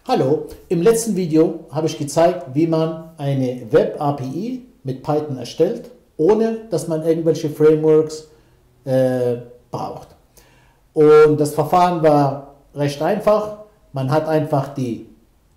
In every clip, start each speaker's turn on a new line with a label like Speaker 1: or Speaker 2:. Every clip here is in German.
Speaker 1: Hallo, im letzten Video habe ich gezeigt, wie man eine Web-API mit Python erstellt, ohne dass man irgendwelche Frameworks braucht. Und das Verfahren war recht einfach. Man hat einfach die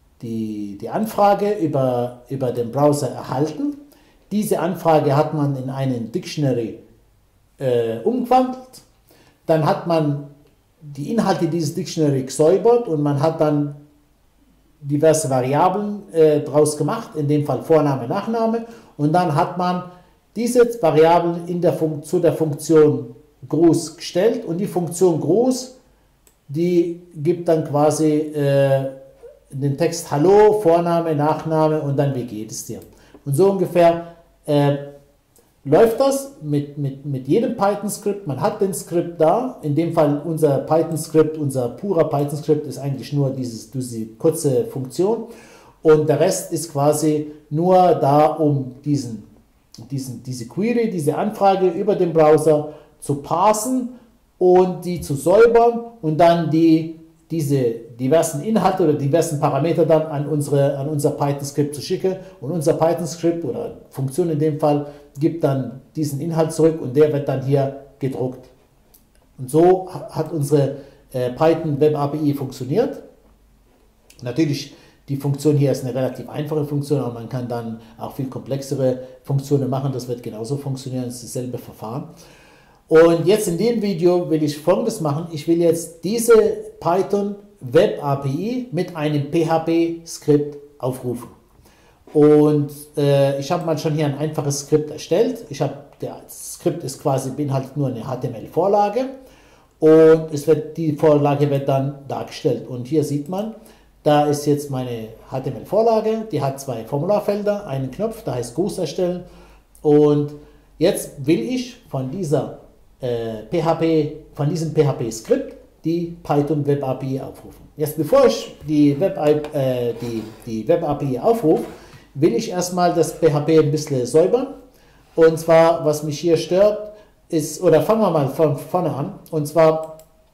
Speaker 1: Anfrage über den Browser erhalten. Diese Anfrage hat man in einen Dictionary umgewandelt. Dann hat man die Inhalte dieses Dictionary gesäubert und man hat dann diverse Variablen daraus gemacht, in dem Fall Vorname, Nachname, und dann hat man diese Variablen zu der Funktion Gruß gestellt und die Funktion Gruß, die gibt dann quasi den Text Hallo, Vorname, Nachname und dann wie geht es dir. Und so ungefähr läuft das mit jedem Python-Skript. Man hat den Skript da, in dem Fall unser Python-Skript, unser purer Python-Skript ist eigentlich nur diese kurze Funktion und der Rest ist quasi nur da, um diese Query, diese Anfrage über den Browser zu parsen und die zu säubern und dann diese diversen Inhalte oder diversen Parameter dann an unser Python-Skript zu schicken und unser Python-Skript oder Funktion in dem Fall gibt dann diesen Inhalt zurück und der wird dann hier gedruckt. Und so hat unsere Python Web API funktioniert. Natürlich, die Funktion hier ist eine relativ einfache Funktion, aber man kann dann auch viel komplexere Funktionen machen. Das wird genauso funktionieren, es ist dasselbe Verfahren. Und jetzt in dem Video will ich Folgendes machen. Ich will jetzt diese Python Web API mit einem PHP-Skript aufrufen. Und ich habe mal schon hier ein einfaches Skript erstellt. Das Skript ist quasi beinhaltet nur eine HTML-Vorlage und die Vorlage wird dann dargestellt. Und hier sieht man, da ist jetzt meine HTML-Vorlage, die hat zwei Formularfelder, einen Knopf, der heißt Gruß erstellen. Und jetzt will ich von diesem PHP-Skript die Python Web API aufrufen. Jetzt bevor ich die Web API aufrufe, will ich erstmal das PHP ein bisschen säubern. Und zwar, was mich hier stört, ist, oder fangen wir mal von vorne an, und zwar,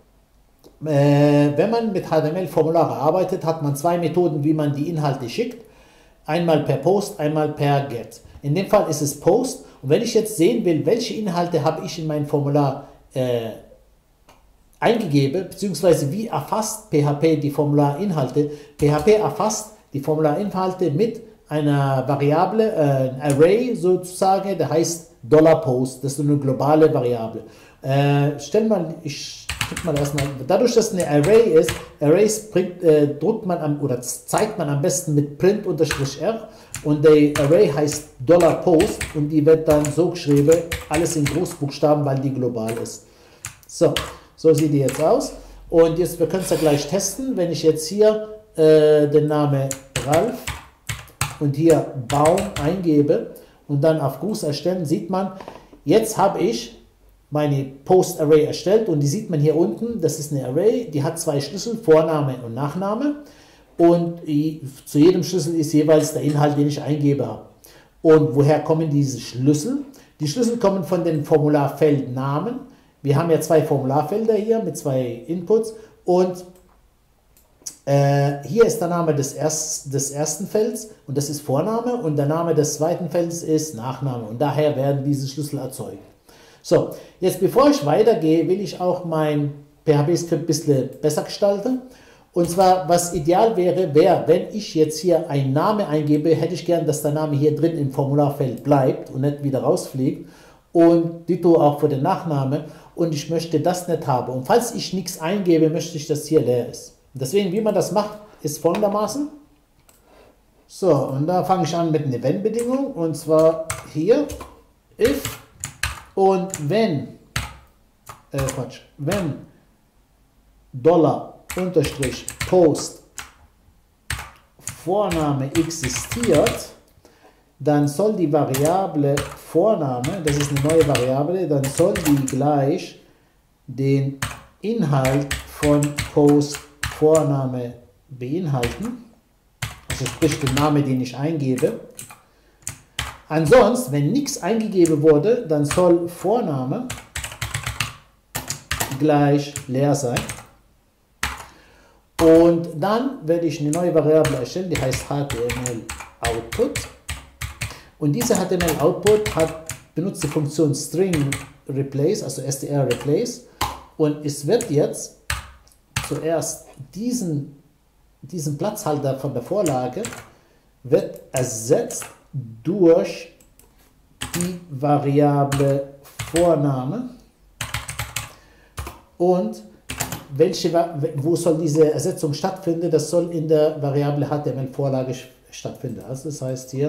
Speaker 1: wenn man mit HTML-Formulare arbeitet, hat man zwei Methoden, wie man die Inhalte schickt. Einmal per Post, einmal per Get. In dem Fall ist es Post. Und wenn ich jetzt sehen will, welche Inhalte habe ich in mein Formular eingegeben, beziehungsweise wie erfasst PHP die Formularinhalte. PHP erfasst die Formularinhalte mit einer Variable, ein Array sozusagen, der heißt $Post, das ist eine globale Variable. Ich drück mal erstmal, dadurch, dass es eine Array ist, Arrays zeigt man am besten mit Print_R und der Array heißt $Post und die wird dann so geschrieben, alles in Großbuchstaben, weil die global ist. So sieht die jetzt aus. Und jetzt, wir können es ja gleich testen, wenn ich jetzt hier den Namen Ralf und hier Baum eingebe und dann auf Gruß erstellen, sieht man, jetzt habe ich meine Post-Array erstellt und die sieht man hier unten, das ist eine Array, die hat zwei Schlüssel, Vorname und Nachname und zu jedem Schlüssel ist jeweils der Inhalt, den ich eingebe habe. Und woher kommen diese Schlüssel? Die Schlüssel kommen von den Formularfeldnamen. Wir haben ja zwei Formularfelder hier mit zwei Inputs und hier ist der Name des ersten Felds und das ist Vorname und der Name des zweiten Felds ist Nachname und daher werden diese Schlüssel erzeugt. So, jetzt bevor ich weitergehe, will ich auch mein PHP-Skript ein bisschen besser gestalten. Und zwar, was ideal wäre, wenn ich jetzt hier einen Namen eingebe, hätte ich gern, dass der Name hier drin im Formularfeld bleibt und nicht wieder rausfliegt. Und ditto auch für den Nachnamen. Und ich möchte das nicht haben. Und falls ich nichts eingebe, möchte ich, dass hier leer ist. Deswegen, wie man das macht, ist folgendermaßen. So, und da fange ich an mit einer Wenn-Bedingung. Und zwar hier, if und wenn $_post Vorname existiert, dann soll die Variable Vorname, das ist eine neue Variable, dann soll die gleich den Inhalt von Post Vorname beinhalten, also sprich den Namen, den ich eingebe. Ansonsten, wenn nichts eingegeben wurde, dann soll Vorname gleich leer sein. Und dann werde ich eine neue Variable erstellen, die heißt HTML Output. Und diese HTML Output benutzt die Funktion String Replace, also str Replace. Und es wird jetzt zuerst diesen Platzhalter von der Vorlage wird ersetzt durch die Variable Vorname. Und wo soll diese Ersetzung stattfinden? Das soll in der Variable HTML Vorlage stattfinden. Also das heißt hier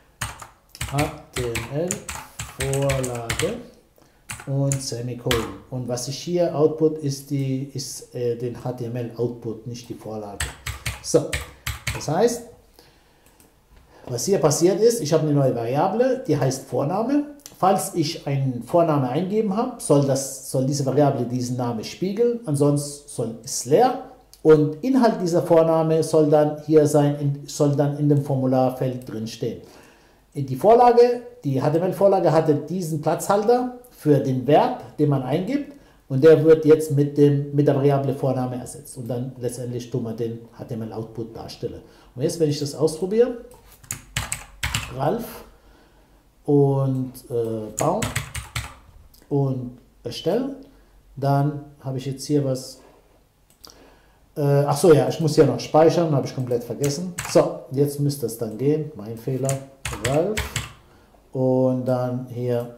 Speaker 1: HTML Vorlage und Semikolon. Und was ich hier Output ist den HTML Output, nicht die Vorlage. So, das heißt, was hier passiert ist, ich habe eine neue Variable, die heißt Vorname. Falls ich einen Vorname eingeben habe, soll diese Variable diesen Namen spiegeln, ansonsten ist es leer. Und Inhalt dieser Vorname soll dann hier sein, soll dann in dem Formularfeld drin stehen. Die HTML-Vorlage hatte diesen Platzhalter für den Wert, den man eingibt, und der wird jetzt mit der Variable Vorname ersetzt. Und dann letztendlich tun wir den HTML-Output darstellen. Und jetzt, wenn ich das ausprobiere, Ralf und bauen und erstellen, dann habe ich jetzt hier was. Achso, ja, ich muss ja noch speichern, habe ich komplett vergessen. So, jetzt müsste es dann gehen, mein Fehler, Ralf und dann hier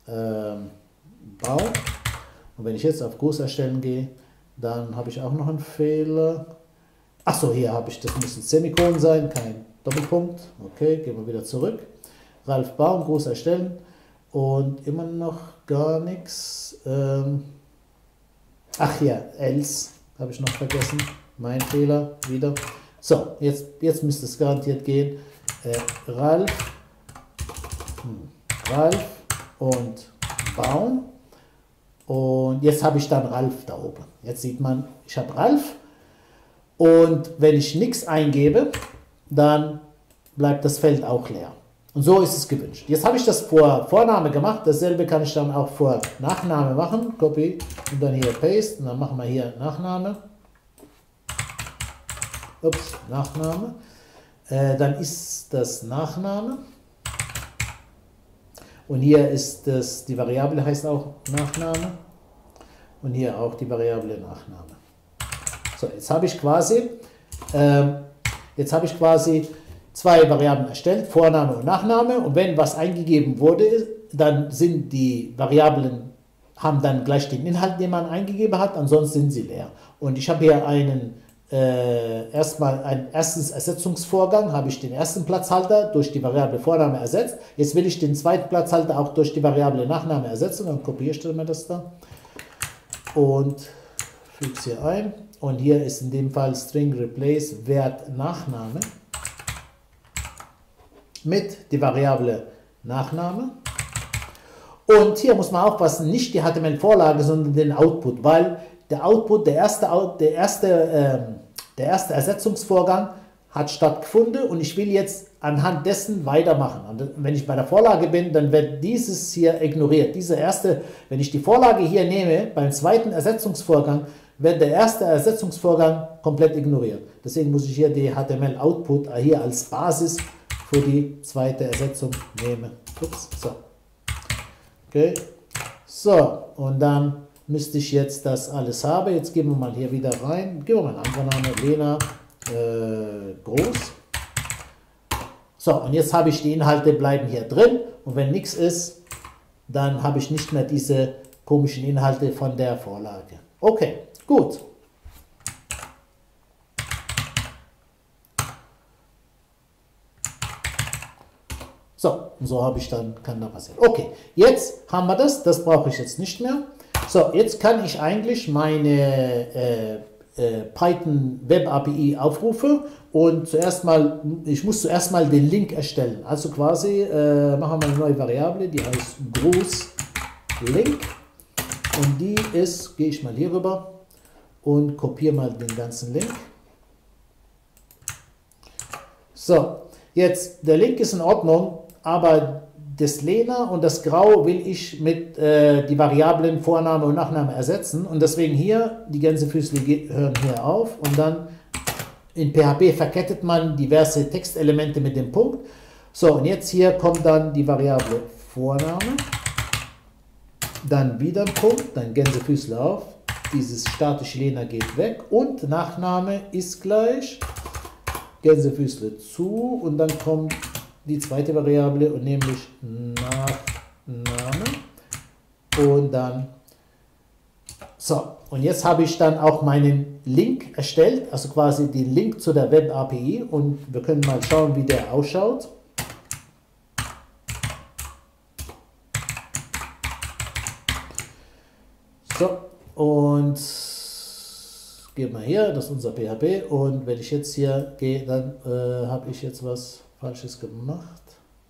Speaker 1: Bau. Und wenn ich jetzt auf Groß erstellen gehe, dann habe ich auch noch einen Fehler. Achso, hier habe ich, das muss ein Semikolon sein, kein Doppelpunkt. Okay, gehen wir wieder zurück. Ralf Baum, groß erstellen und immer noch gar nichts. Ach ja, else habe ich noch vergessen. Mein Fehler wieder. So, jetzt müsste es garantiert gehen. Ralf und Baum. Und jetzt habe ich dann Ralf da oben. Jetzt sieht man, ich habe Ralf. Und wenn ich nichts eingebe, dann bleibt das Feld auch leer. Und so ist es gewünscht. Jetzt habe ich das vor Vorname gemacht. Dasselbe kann ich dann auch vor Nachname machen. Copy und dann hier Paste. Und dann machen wir hier Nachname. Ups, Nachname. Dann ist das Nachname. Und hier ist das, die Variable heißt auch Nachname. Und hier auch die Variable Nachname. So, jetzt habe ich quasi zwei Variablen erstellt, Vorname und Nachname. Und wenn was eingegeben wurde, dann sind die Variablen, haben dann gleich den Inhalt, den man eingegeben hat, ansonsten sind sie leer. Und ich habe hier erstmal einen ersten Ersetzungsvorgang, habe ich den ersten Platzhalter durch die Variable Vorname ersetzt. Jetzt will ich den zweiten Platzhalter auch durch die Variable Nachname ersetzen. Dann kopiere ich mir das da und füge es hier ein. Und hier ist in dem Fall String Replace Wert Nachname mit die Variable Nachname. Und hier muss man aufpassen, nicht die HTML-Vorlage, sondern den Output, weil der Output, der erste Ersetzungsvorgang hat stattgefunden und ich will jetzt anhand dessen weitermachen. Und wenn ich bei der Vorlage bin, dann wird dieses hier ignoriert. Wenn ich die Vorlage hier nehme, beim zweiten Ersetzungsvorgang, wird der erste Ersetzungsvorgang komplett ignoriert. Deswegen muss ich hier die HTML-Output hier als Basis für die zweite Ersetzung nehmen. Ups, so. Okay. So, und dann müsste ich jetzt das alles haben. Jetzt geben wir mal hier wieder rein. Geben wir mal einen anderen Namen, Lena Groß. So, und jetzt habe ich die Inhalte bleiben hier drin. Und wenn nichts ist, dann habe ich nicht mehr diese komischen Inhalte von der Vorlage. Okay, gut. So, und so habe ich dann, kann da passieren. Okay, jetzt haben wir das brauche ich jetzt nicht mehr. So, jetzt kann ich eigentlich meine Python Web API aufrufen und ich muss zuerst mal den Link erstellen. Also quasi machen wir eine neue Variable, die heißt Groß Link und die ist, gehe ich mal hier rüber und kopiere mal den ganzen Link. So, jetzt der Link ist in Ordnung, aber das Lena und das Grau will ich mit die Variablen Vorname und Nachname ersetzen und deswegen hier, die Gänsefüßchen hören hier auf und dann in PHP verkettet man diverse Textelemente mit dem Punkt. So, und jetzt hier kommt dann die Variable Vorname, dann wieder ein Punkt, dann Gänsefüßchen auf, dieses statische Lena geht weg und Nachname ist gleich Gänsefüßchen zu und dann kommt die zweite Variable und nämlich Nachname und dann so, und jetzt habe ich dann auch meinen Link erstellt, also quasi den Link zu der Web API und wir können mal schauen, wie der ausschaut. So, und gehen wir hier, das ist unser PHP und wenn ich jetzt hier gehe, dann habe ich jetzt was Falsches gemacht.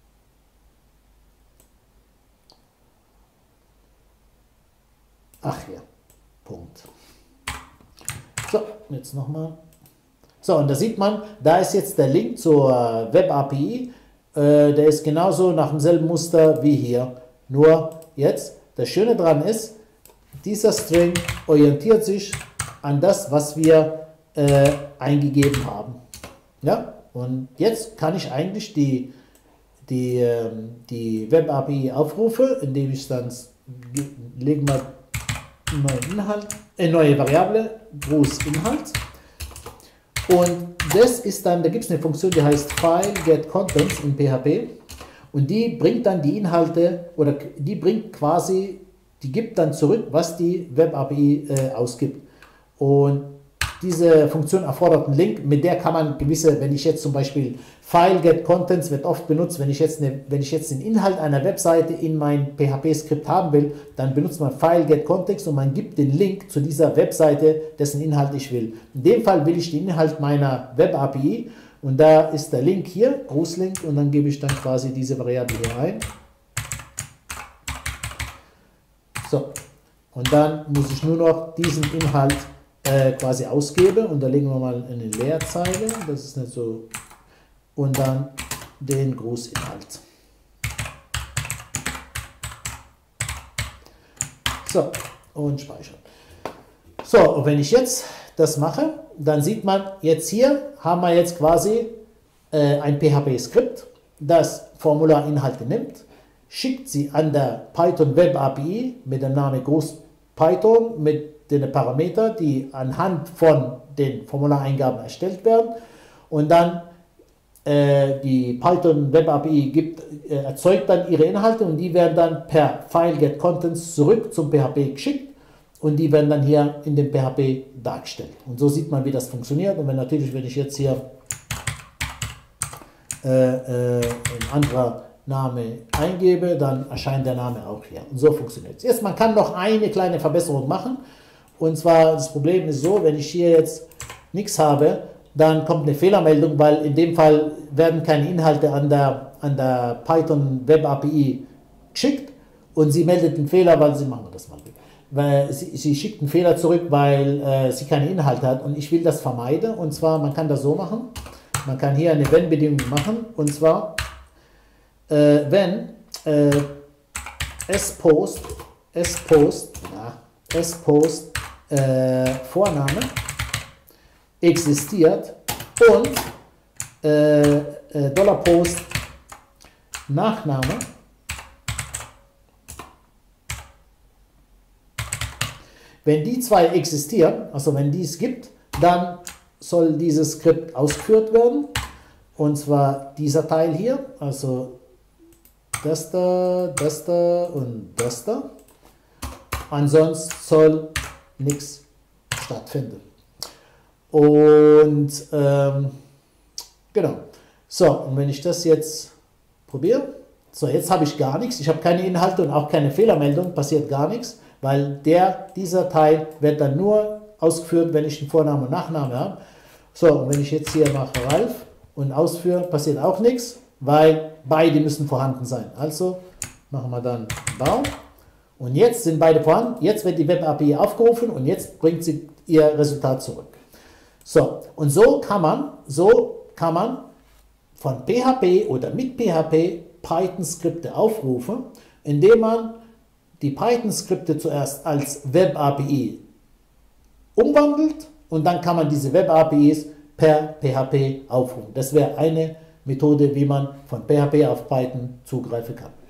Speaker 1: Ach ja, Punkt. So, jetzt nochmal. So, und da sieht man, da ist jetzt der Link zur Web API. Der ist genauso nach demselben Muster wie hier. Nur jetzt, das Schöne dran ist, dieser String orientiert sich an das, was wir eingegeben haben. Ja? Und jetzt kann ich eigentlich die Web API aufrufen, indem ich dann legen wir neue Variable, Grußinhalt. Und das ist dann, da gibt es eine Funktion, die heißt File Get Contents in PHP. Und die bringt dann die Inhalte, oder die bringt quasi, die gibt dann zurück, was die Web API ausgibt. Und diese Funktion erfordert einen Link, mit der kann man gewisse, wenn ich jetzt zum Beispiel File Get Contents wird oft benutzt, wenn ich jetzt den Inhalt einer Webseite in mein PHP-Skript haben will, dann benutzt man File Get Context und man gibt den Link zu dieser Webseite, dessen Inhalt ich will. In dem Fall will ich den Inhalt meiner Web API und da ist der Link hier, Grußlink, und dann gebe ich dann quasi diese Variable hier ein. So, und dann muss ich nur noch diesen Inhalt quasi ausgebe und da legen wir mal eine Leerzeile, das ist nicht so, und dann den Grußinhalt. So, und speichern. So, und wenn ich jetzt das mache, dann sieht man jetzt hier, haben wir jetzt quasi ein PHP-Skript, das Formularinhalte nimmt, schickt sie an der Python Web API mit dem Namen GroßPython mit den Parameter, die anhand von den Formulareingaben erstellt werden und dann die Python Web API erzeugt dann ihre Inhalte und die werden dann per File Get Contents zurück zum PHP geschickt und die werden dann hier in dem PHP dargestellt. Und so sieht man, wie das funktioniert. Und wenn ich jetzt hier ein anderer Name eingebe, dann erscheint der Name auch hier. Und so funktioniert es. Jetzt, man kann noch eine kleine Verbesserung machen. Und zwar, das Problem ist so, wenn ich hier jetzt nichts habe, dann kommt eine Fehlermeldung, weil in dem Fall werden keine Inhalte an der Python Web API geschickt und sie meldet einen Fehler, weil sie, machen wir das mal, weil sie schickt einen Fehler zurück, weil sie keine Inhalte hat und ich will das vermeiden. Und zwar, man kann das so machen, man kann hier eine Wenn-Bedingung machen und zwar, wenn sPost Vorname existiert und $Post Nachname wenn die zwei existieren, also wenn die es gibt, dann soll dieses Skript ausgeführt werden und zwar dieser Teil hier, also das da und das da. Ansonsten soll nichts stattfinden. Und genau. So, und wenn ich das jetzt probiere, so jetzt habe ich gar nichts, ich habe keine Inhalte und auch keine Fehlermeldung, passiert gar nichts, weil dieser Teil wird dann nur ausgeführt, wenn ich einen Vornamen und Nachname habe. So, und wenn ich jetzt hier mache Ralf und ausführe, passiert auch nichts, weil beide müssen vorhanden sein. Also machen wir dann Baum. Und jetzt sind beide vorhanden, jetzt wird die Web API aufgerufen und jetzt bringt sie ihr Resultat zurück. So, und so kann man von PHP oder mit PHP Python-Skripte aufrufen, indem man die Python-Skripte zuerst als Web-API umwandelt und dann kann man diese Web-APIs per PHP aufrufen. Das wäre eine Methode, wie man von PHP auf Python zugreifen kann.